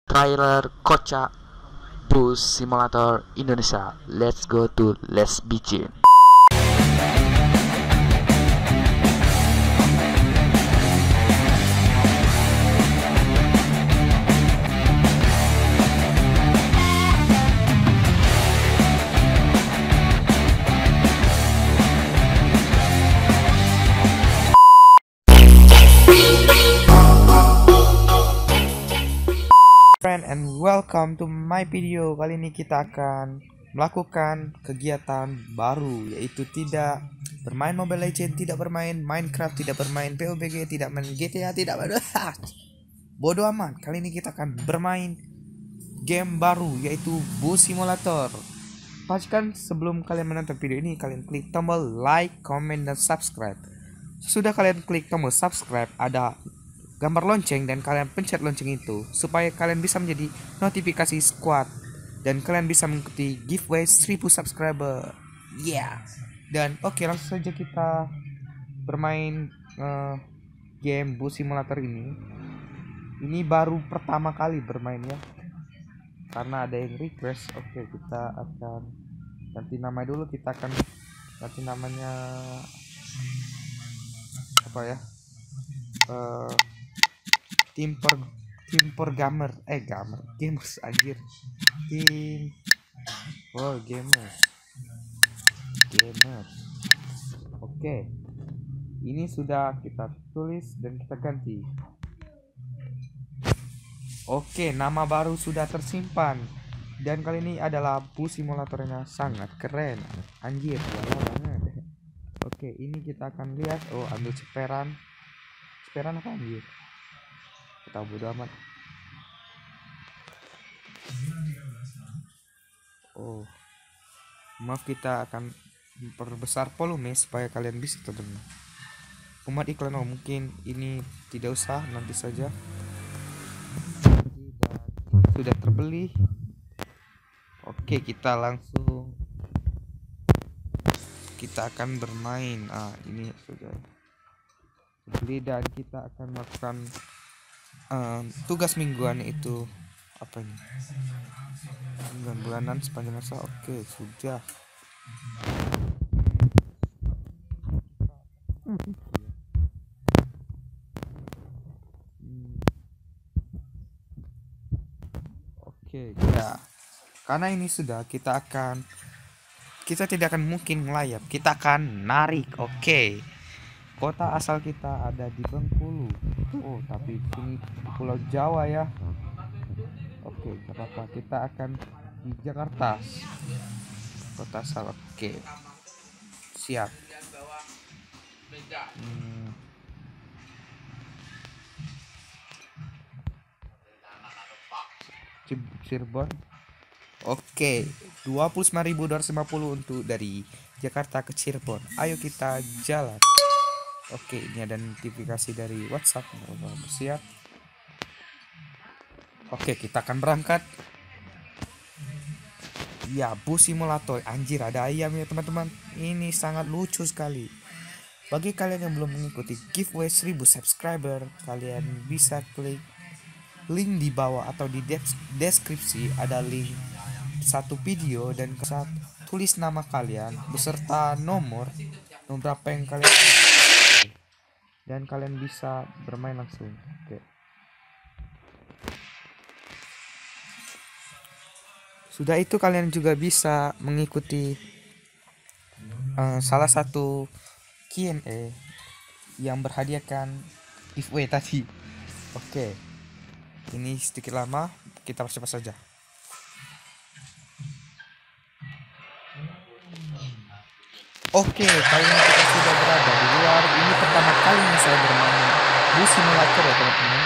trailer kocak Bus Simulator Indonesia. Let's go to Let's Begin. Friend and welcome to my video. Kali ini kita akan melakukan kegiatan baru, yaitu tidak bermain Mobile Legends, tidak bermain Minecraft, tidak bermain PUBG, tidak main GTA, tidak bodoh amat. Kali ini kita akan bermain game baru, yaitu Bus Simulator. Pastikan sebelum kalian menonton video ini, kalian klik tombol like, comment, dan subscribe. Sesudah kalian klik tombol subscribe, ada gambar lonceng dan kalian pencet lonceng itu supaya kalian bisa menjadi notifikasi squad dan kalian bisa mengikuti giveaway 1000 subscriber. Dan oke, langsung saja kita bermain game Bus Simulator ini. Ini baru pertama kali bermain ya, karena ada yang request. Oke, kita akan ganti nama dulu. Kita akan ganti namanya apa ya, Tim Gamer Gamers anjir. Gamers. Oke. Ini sudah kita tulis dan kita ganti. Oke, nama baru sudah tersimpan. Dan kali ini adalah Bus Simulatornya sangat keren. Anjir, banget. Oke, ini kita akan lihat. Ambil ceperan apa anjir? Kita bodo amat. Maaf, kita akan memperbesar volume supaya kalian bisa terdengar. Umat iklan mungkin ini tidak usah, nanti saja. Sudah terbeli. Oke, kita langsung akan bermain. Ini sudah terbeli dan kita akan melakukan tugas mingguan, itu apa ini, bulanan sepanjang masa. Oke, sudah. Oke ya, karena ini sudah, kita tidak akan mungkin ngelayap, kita akan narik. Oke, kota asal kita ada di Bengkulu. Tapi sini Pulau Jawa ya. Oke, gak apa-apa. Kita akan di Jakarta, kota asal. Oke, siap. Cirebon. Oke, 29.250 untuk dari Jakarta ke Cirebon. Ayo kita jalan. Oke, ini ada notifikasi dari WhatsApp. Siap. Oke, kita akan berangkat. Ya, Bus Simulator. Anjir, ada ayam ya teman-teman. Ini sangat lucu sekali. Bagi kalian yang belum mengikuti giveaway 1000 subscriber, kalian bisa klik link di bawah atau di deskripsi. Ada link satu video dan tulis nama kalian beserta nomor berapa yang kalian, dan kalian bisa bermain langsung. Oke. Sudah itu kalian juga bisa mengikuti salah satu Q&A yang berhadiahkan giveaway tadi. Oke. Ini sedikit lama, kita percepat saja. Oke, kali ini kita sudah berada di luar. Ini pertama kalinya saya bermain Bus Simulator ya teman-teman.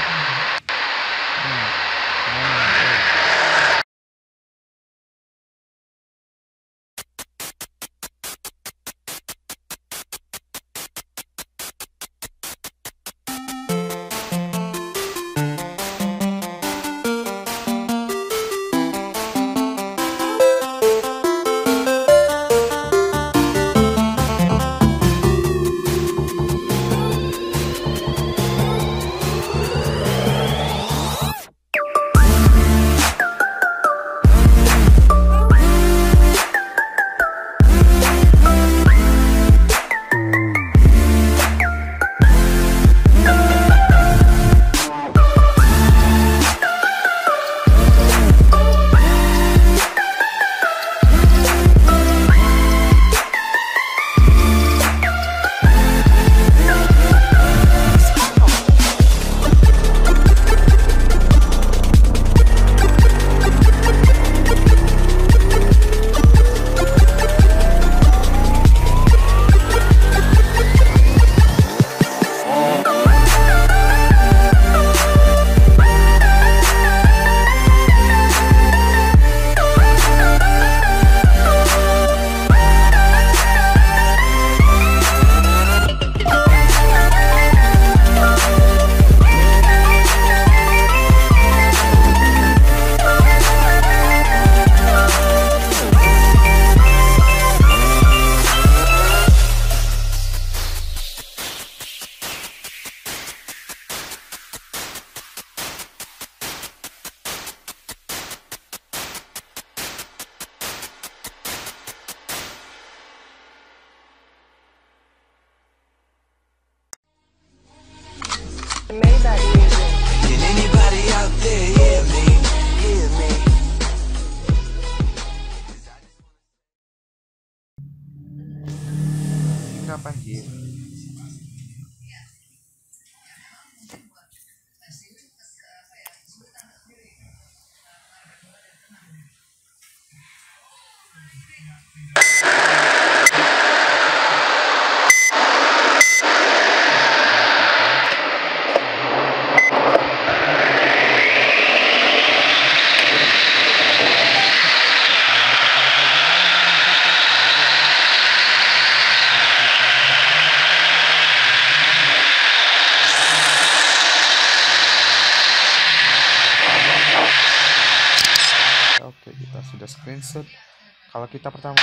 Maybach music. Can anybody out there hear me? Hear me? Kenapa anjir? Oke, kita sudah screenshot. Kalau kita pertama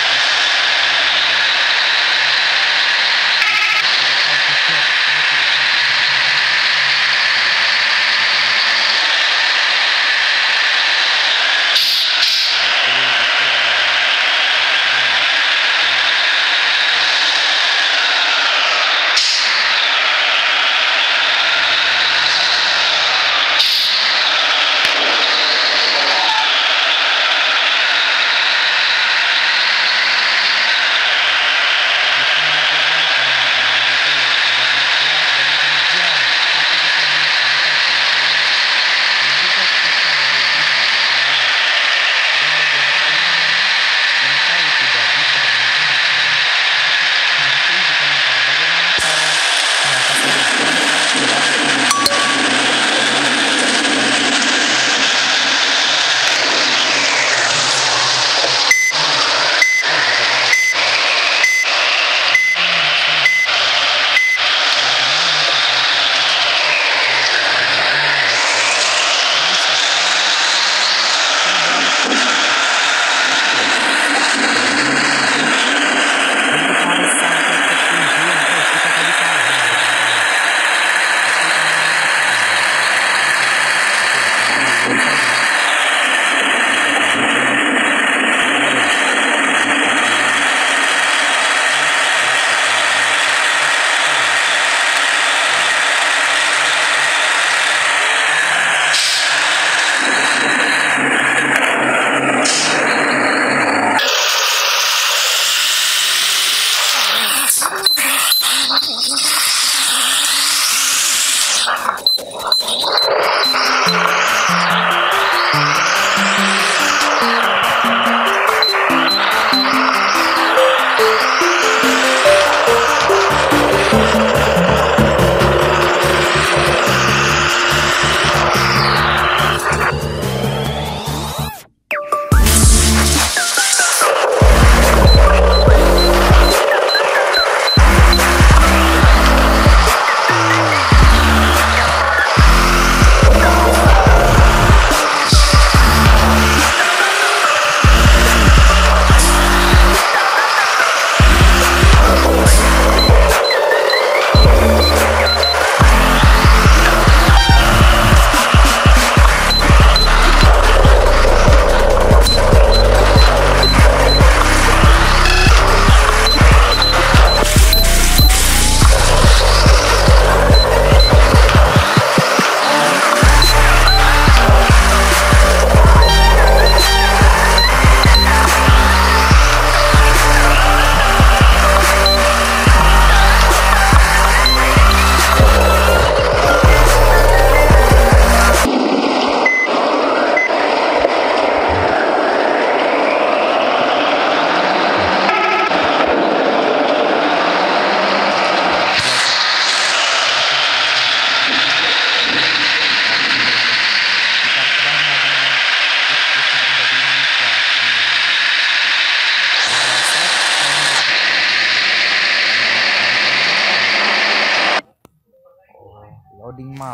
loading map.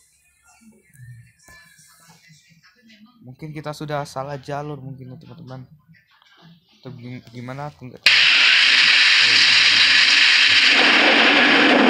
Mungkin kita sudah salah jalur mungkin ya teman-teman. Atau gimana aku nggak tahu.